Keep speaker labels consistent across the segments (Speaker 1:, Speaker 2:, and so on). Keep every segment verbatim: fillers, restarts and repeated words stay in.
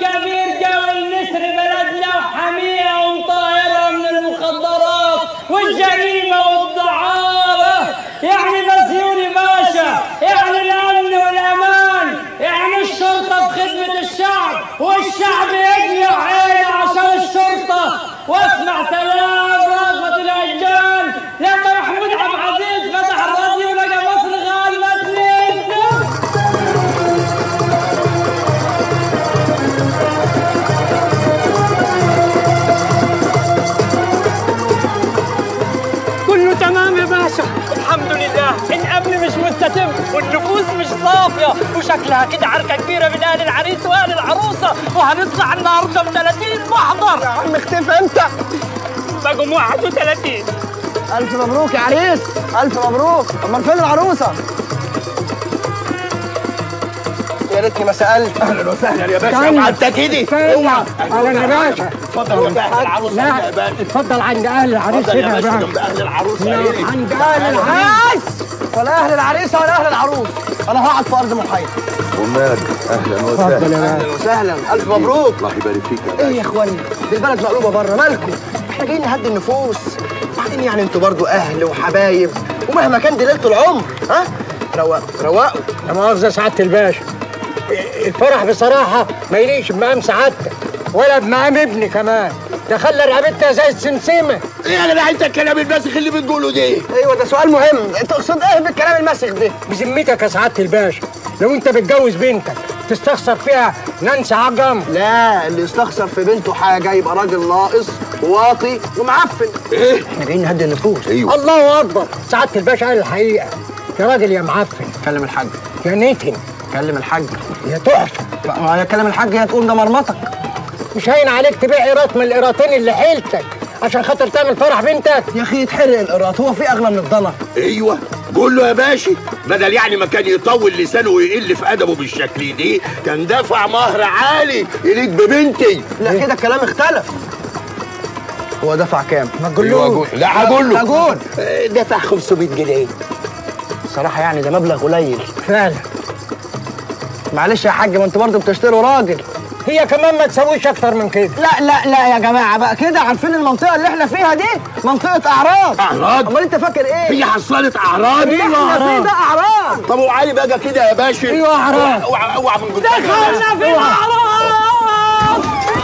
Speaker 1: الكبير جو النسر بلدنا وحميها ومطهرها من المخدرات والجريمة والدعارة، يعني بسيوني باشا، يعني الأمن والأمان، يعني الشرطة في خدمة الشعب والشعب يجمع عينه عشان الشرطة. واسمع سلام رغبة العجال لما محمود عبد العزيز فتح الراديو ولقى مصر غالبة اتنين. كله تمام يا باشا الحمد لله. الامن مش مستتب والنفوس مش صافيه وشكلها كده عركه كبيره من اهل العريس واهل العروسه، وهنطلع النهارده ب ثلاثين محضر. يا عم اختفي انت. بقوا واحد وثلاثين.
Speaker 2: الف مبروك يا عريس، الف مبروك. امال فين العروسه؟ يا ريتني ما سالت.
Speaker 3: اهلا وسهلا يا باشا. اوعى انت كده، اوعى.
Speaker 2: اهلا يا باشا.
Speaker 3: اتفضل جنب اهل العروسه يا باشا.
Speaker 2: اتفضل عند اهل العريس هنا
Speaker 3: يا باشا. جنب اهل العروسه.
Speaker 2: عند اهل العريس ولا اهل العريسه ولا اهل العروس. انا هقعد في ارض محايده.
Speaker 3: ومال. اهلا وسهلا.
Speaker 2: اهلا وسهلا. الف مبروك.
Speaker 3: الله يبارك فيك يا باشا.
Speaker 2: ايه يا اخواني، دي البلد مقلوبه بره، مالكم؟ احنا جايين نهدي النفوس. بعدين يعني انتوا برضو اهل وحبايب، ومهما كان دي ليله العمر. ها روقوا روقوا.
Speaker 4: لا مؤاخذة سعادة الباشا، الفرح بصراحة ما يليقش بمقام سعادتك ولا بمقام ابني كمان، ده خلى رقبتنا زي السمسمة.
Speaker 3: ايه يا جدع انت الكلام الماسخ اللي بتقوله ده؟
Speaker 2: ايوه ده سؤال مهم، انت تقصد ايه بالكلام الماسخ ده؟
Speaker 4: بذمتك يا سعادة الباشا، لو انت بتجوز بنتك تستخسر فيها نانسي عجم؟
Speaker 2: لا، اللي يستخسر في بنته حاجة يبقى راجل ناقص وواطي ومعفن.
Speaker 3: ايه؟
Speaker 2: احنا جايين نهدي النفوس.
Speaker 3: ايوه
Speaker 4: الله أكبر، سعادة الباشا قال الحقيقة. يا راجل يا معفن.
Speaker 2: كلم الحاج.
Speaker 4: يا نتن.
Speaker 2: كلم الحاج.
Speaker 4: يا تحفة.
Speaker 2: ما هي كلم الحاج، هي تقول ده مرمطك.
Speaker 4: مش هين عليك تبيع قيراط من القيراطين اللي حيلتك عشان خاطر تعمل فرح بنتك؟
Speaker 2: يا اخي يتحرق القيراط، هو في اغلى من الضنا؟
Speaker 3: ايوه قول له يا باشا، بدل يعني ما كان يطول لسانه ويقل في ادبه بالشكل دي كان دفع مهر عالي يليق ببنتي.
Speaker 2: لا كده الكلام اختلف. هو دفع كام؟
Speaker 4: ما تقولوش.
Speaker 3: لا هقول له.
Speaker 2: هقول
Speaker 3: دفع خمسمية جنيه.
Speaker 2: صراحة يعني ده مبلغ قليل
Speaker 4: فعلا.
Speaker 2: معلش يا حاج، ما انتوا برضه بتشتروا راجل.
Speaker 4: هي كمان ما تسويش اكتر من كده.
Speaker 2: لا لا لا يا جماعه بقى كده، عارفين المنطقه اللي احنا فيها دي منطقه اعراض.
Speaker 3: اعراض؟
Speaker 2: امال انت فاكر ايه؟
Speaker 3: هي حصلت اعراض؟
Speaker 2: اللي احنا فيه ده اعراض.
Speaker 3: طب وعلي بقى كده يا باشا.
Speaker 4: ايوه اعراض.
Speaker 3: اوعى اوعى من قدام.
Speaker 1: دخلنا في الاعراض.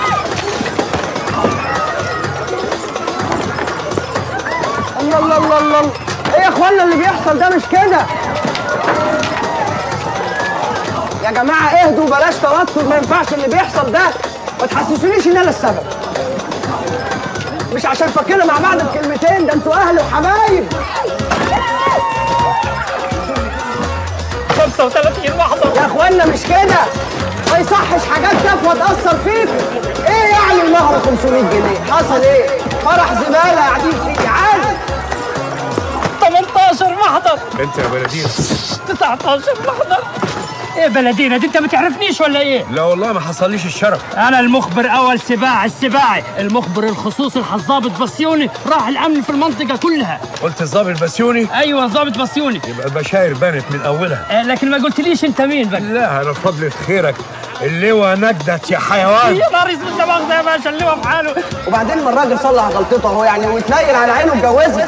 Speaker 2: الله الله الله الله، ايه يا اخوانا اللي بيحصل ده؟ مش كده يا جماعه، اهدوا بلاش توتر، ما ينفعش اللي بيحصل ده. ما تحسسونيش ان انا السبب. مش عشان فاكرنا مع بعض بكلمتين، ده انتوا اهل وحبايب.
Speaker 1: خمسة وثلاثين محضر
Speaker 2: يا اخوانا مش كده، ما يصحش حاجات تافهه تاثر فيكم. ايه يعني المهر خمسمية جنيه؟ حصل ايه؟ فرح زباله قاعدين فيه عادي.
Speaker 1: ثمانية عشر محضر.
Speaker 3: انت يا بلدينا.
Speaker 1: تسعة عشر محضر. ايه بلدينا دي، انت ما تعرفنيش ولا ايه؟
Speaker 3: لا والله ما حصليش الشرف.
Speaker 1: انا المخبر اول سباع السباعي، المخبر الخصوصي الضابط بسيوني، راح الامن في المنطقه كلها.
Speaker 3: قلت الضابط بسيوني؟
Speaker 1: ايوه ضابط بسيوني.
Speaker 3: يبقى البشاير بانت من اولها.
Speaker 1: آه لكن ما قلتليش انت مين بقى؟
Speaker 3: لا انا بفضل خيرك اللواء نجدت يا حيوان.
Speaker 1: يا نهار اسود، لا مؤاخذه يا باشا، اللواء في حاله.
Speaker 2: وبعدين ما الراجل صلح غلطته اهو يعني، واتنيل على عينه واتجوزها.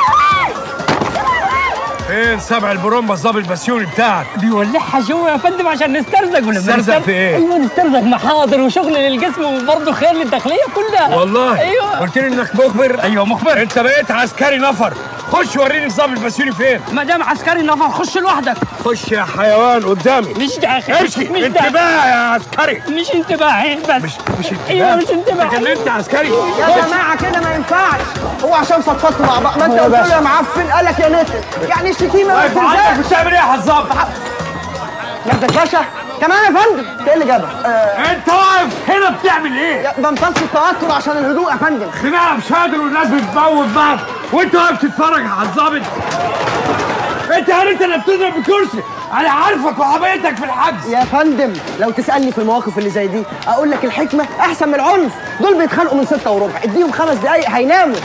Speaker 3: فين سبع البرومبا الضابط بسيوني بتاعك؟
Speaker 1: بيولعها جوه يا فندم عشان نسترزق. ولا
Speaker 3: نسترزق في ايه؟
Speaker 1: ايوه نسترزق محاضر وشغل للجسم وبرضه خير للداخليه كلها.
Speaker 3: والله؟
Speaker 1: ايوه.
Speaker 3: قلت لي انك مخبر؟
Speaker 1: ايوه مخبر.
Speaker 3: انت بقيت عسكري نفر، خش وريني الضابط بسيوني فين؟
Speaker 1: ما دام عسكري نفر خش لوحدك.
Speaker 3: خش يا حيوان قدامي.
Speaker 1: مش داخل.
Speaker 3: امشي.
Speaker 1: مش
Speaker 3: انتباه يا عسكري.
Speaker 1: مش انتباهي بس.
Speaker 3: مش مش انتباه.
Speaker 1: ايوه مش انتباه.
Speaker 3: لكن انت عسكري.
Speaker 2: يا جماعه كده ما ينفعش، هو عشان فضفضتوا مع بعض. ما انت قلت له يا معفن قال لك يا نتن، يعني الشتيمه ما بتنزلش.
Speaker 3: مش بتعمل ايه يا الضابط؟
Speaker 2: نجدة باشا كمان يا فندم. ايه اللي جابك؟
Speaker 3: آه. انت واقف هنا بتعمل ايه؟
Speaker 2: بمتص التوتر عشان الهدوء يا فندم.
Speaker 3: خناقه مش قادر والناس بتموت بعض وانت واقف تتفرج على الضابط. انت انت اللي بتضرب بكرسي، انا عارفك وحبيتك في الحجز.
Speaker 2: يا فندم لو تسالني في المواقف اللي زي دي اقول لك الحكمه احسن من العنف. دول بيتخانقوا من ستة وربع، اديهم خمس دقايق هيناموا.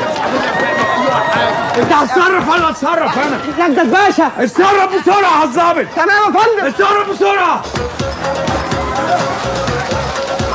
Speaker 3: انت هتصرف ولا اتصرف انا؟
Speaker 2: نجدة باشا
Speaker 3: اتصرف بسرعه يا الضابط.
Speaker 2: تمام يا فندم.
Speaker 3: اتصرف بسرعه.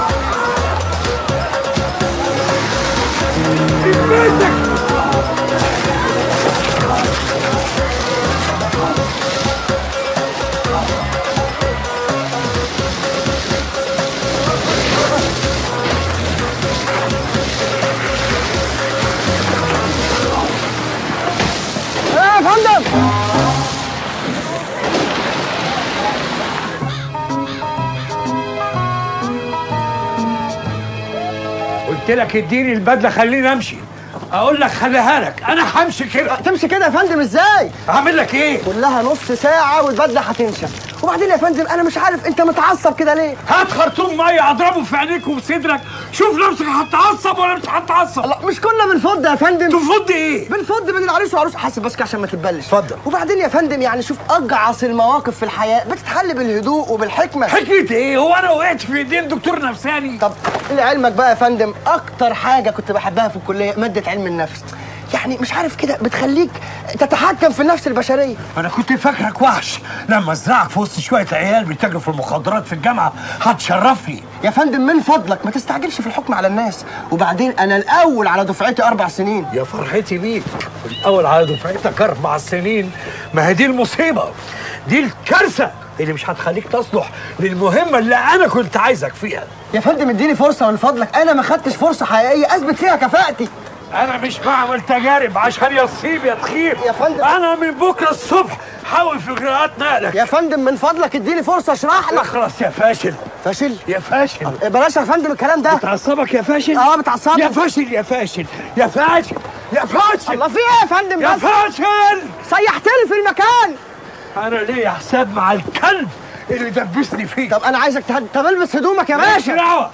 Speaker 3: قلت لك اديني البدله خليني امشي. اقول لك خليها لك، انا همشي كده.
Speaker 2: تمشي كده يا فندم ازاي؟
Speaker 3: هعمل لك ايه؟
Speaker 2: كلها نص ساعه والبدله هتنشف. وبعدين يا فندم انا مش عارف انت متعصب كده ليه؟
Speaker 3: هات خرطوم ميه اضربه في عينيك وفي صدرك، شوف نفسك هتعصب ولا مش هتعصب.
Speaker 2: لا مش كنا بنفض يا فندم.
Speaker 3: تفض ايه؟
Speaker 2: بنفض بين العريس وعروس. حاسب بس عشان ما تتبلش.
Speaker 3: اتفضل.
Speaker 2: وبعدين يا فندم يعني شوف اجعص المواقف في الحياه بتتحل بالهدوء وبالحكمه.
Speaker 3: حكمه ايه؟ هو انا وقعت في ايدين دكتور نفساني؟
Speaker 2: طب لعلمك بقى يا فندم اكتر حاجه كنت بحبها في الكليه ماده علم النفس. يعني مش عارف كده بتخليك تتحكم في النفس البشريه.
Speaker 3: انا كنت فاكرك وحش لما ازرعك في وسط شويه عيال بيتاجروا في المخدرات في الجامعه. هتشرفني
Speaker 2: يا فندم من فضلك ما تستعجلش في الحكم على الناس. وبعدين انا الاول على دفعتي اربع سنين.
Speaker 3: يا فرحتي بيك، الاول على دفعتك اربع سنين. ما هي دي المصيبه، دي الكارثه اللي مش هتخليك تصلح للمهمه اللي انا كنت عايزك فيها.
Speaker 2: يا فندم اديني فرصه من فضلك، انا ما خدتش فرصه حقيقيه اثبت فيها كفاءتي.
Speaker 3: انا مش بعمل تجارب عشان يا تصيب يا تخيب
Speaker 2: يا فندم.
Speaker 3: انا من بكره الصبح حاول في اجراءات نقلك.
Speaker 2: يا فندم من فضلك اديني فرصه اشرح لك.
Speaker 3: اخلص يا فاشل.
Speaker 2: فاشل؟
Speaker 3: يا فاشل.
Speaker 2: بلاش يا فندم الكلام ده.
Speaker 3: بتعصبك يا فاشل؟
Speaker 2: اه بتعصبك.
Speaker 3: يا فاشل يا فاشل يا فاشل يا فاشل.
Speaker 2: الله في ايه يا فندم؟
Speaker 3: يا فاشل
Speaker 2: سيحتني في المكان.
Speaker 3: انا ليا حساب مع الكلب اللي دبسني فيه.
Speaker 2: طب انا عايزك تهد... طب البس هدومك يا
Speaker 3: ماليش
Speaker 2: باشا.
Speaker 3: دعوه.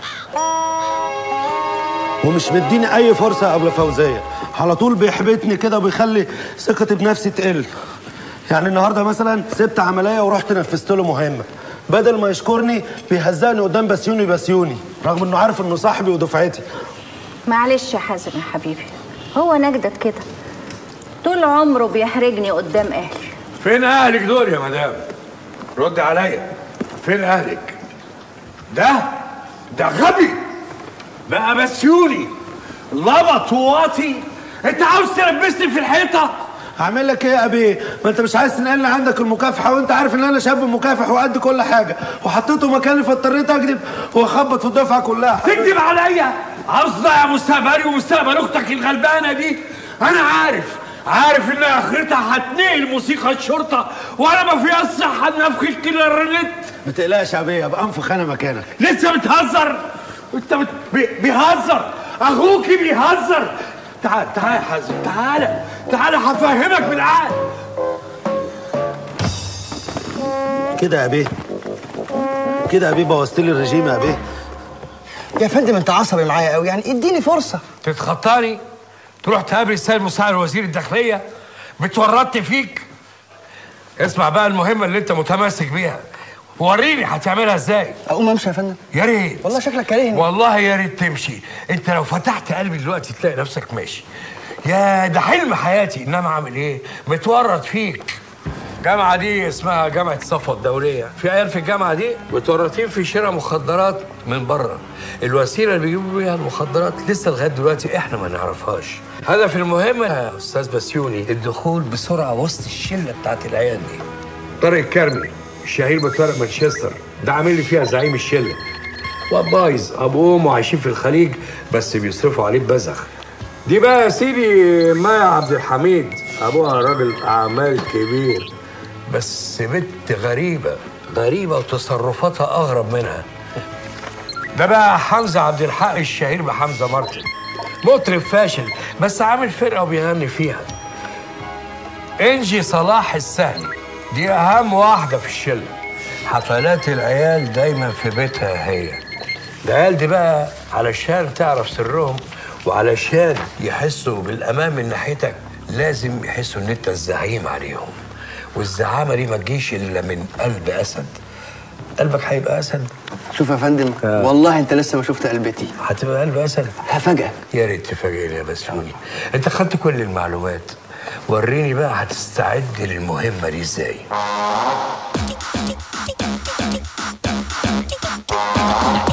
Speaker 5: ومش مديني اي فرصه قبل فوزيه، على طول بيحبطني كده وبيخلي ثقتي بنفسي تقل. يعني النهارده مثلا سبت عمليه ورحت نفذت له مهمه، بدل ما يشكرني بيهزقني قدام بسيوني بسيوني رغم انه عارف انه صاحبي ودفعتي.
Speaker 6: معلش يا حازم يا حبيبي، هو نجدت كده طول عمره بيحرجني قدام اهلي.
Speaker 3: فين اهلك دول يا مدام؟ رد عليا، فين اهلك؟ ده ده غبي بقى بسيوني لبط وواطي. انت عاوز تلبسني في الحيطه؟
Speaker 5: هعمل لك ايه يا ابي؟ ما انت مش عايز تنقلني عندك المكافحه وانت عارف ان انا شاب مكافح وقد كل حاجه، وحطيته مكاني فاضطريت اكذب واخبط في الدفعه كلها.
Speaker 3: تكذب عليا؟ عاوز تضيع مستقبلي ومستقبل اختك الغلبانه دي؟ انا عارف عارف ان اخرتها هتنقل موسيقى الشرطه وانا ما في الصحه نفخ الكلارنت.
Speaker 5: ما تقلقش يا ابي، ابقى انفخ انا مكانك.
Speaker 3: لسه بتهزر؟ انت بت... بي... بيهزر، اخوكي بيهزر. تعال تعال يا حازم، تعال تعال هفهمك بالعقل.
Speaker 5: كده يا ابي، كده يا ابي بوظت لي الرجيم يا ابي.
Speaker 2: يا فندم انت عصبي معايا قوي، يعني اديني فرصه.
Speaker 3: تتخطاني؟ تروح تقابل السيد مساعد وزير الداخليه؟ بتورطني فيك؟ اسمع بقى المهمه اللي انت متمسك بيها، وريني هتعملها ازاي.
Speaker 2: اقوم امشي يا فندم؟
Speaker 3: يا ريت.
Speaker 2: والله شكلك كارهني.
Speaker 3: والله يا ريت تمشي. انت لو فتحت قلبي دلوقتي تلاقي نفسك ماشي. يا ده حلم حياتي، انما اعمل ايه؟ متورط فيك. الجامعه دي اسمها جامعه صفوة الدوليه، في عيال في الجامعه دي متورطين في شراء مخدرات من بره. الوسيله اللي بيجيبوا بيها المخدرات لسه لغايه دلوقتي احنا ما نعرفهاش. هدف المهمه يا استاذ بسيوني الدخول بسرعه وسط الشله بتاعت العيال دي. طارق الكرمي الشهير بطارق مانشستر ده عامل لي فيها زعيم الشله. واد بايظ ابو امه عايشين في الخليج بس بيصرفوا عليه ببذخ. دي بقى يا سيدي مايا عبد الحميد، ابوها راجل اعمال كبير بس بنت غريبه غريبه وتصرفاتها اغرب منها. ده بقى حمزه عبد الحق الشهير بحمزه مارتن، مطرب فاشل بس عامل فرقه وبيغني فيها. انجي صلاح السهلي دي اهم واحده في الشله، حفلات العيال دايما في بيتها هي. العيال دي بقى علشان تعرف سرهم وعلشان يحسوا بالامان من ناحيتك لازم يحسوا ان انت الزعيم عليهم، والزعامه دي ما تجيش الا من قلب اسد. قلبك هيبقى اسد؟
Speaker 2: شوف يا فندم آه. والله انت لسه ما شفت قلبتي.
Speaker 3: هتبقى قلب اسد؟
Speaker 2: هفاجئك.
Speaker 3: يا ريت تفاجئني يا بسيوني. انت خدت كل المعلومات، وريني بقى هتستعد للمهمه دي ازاي.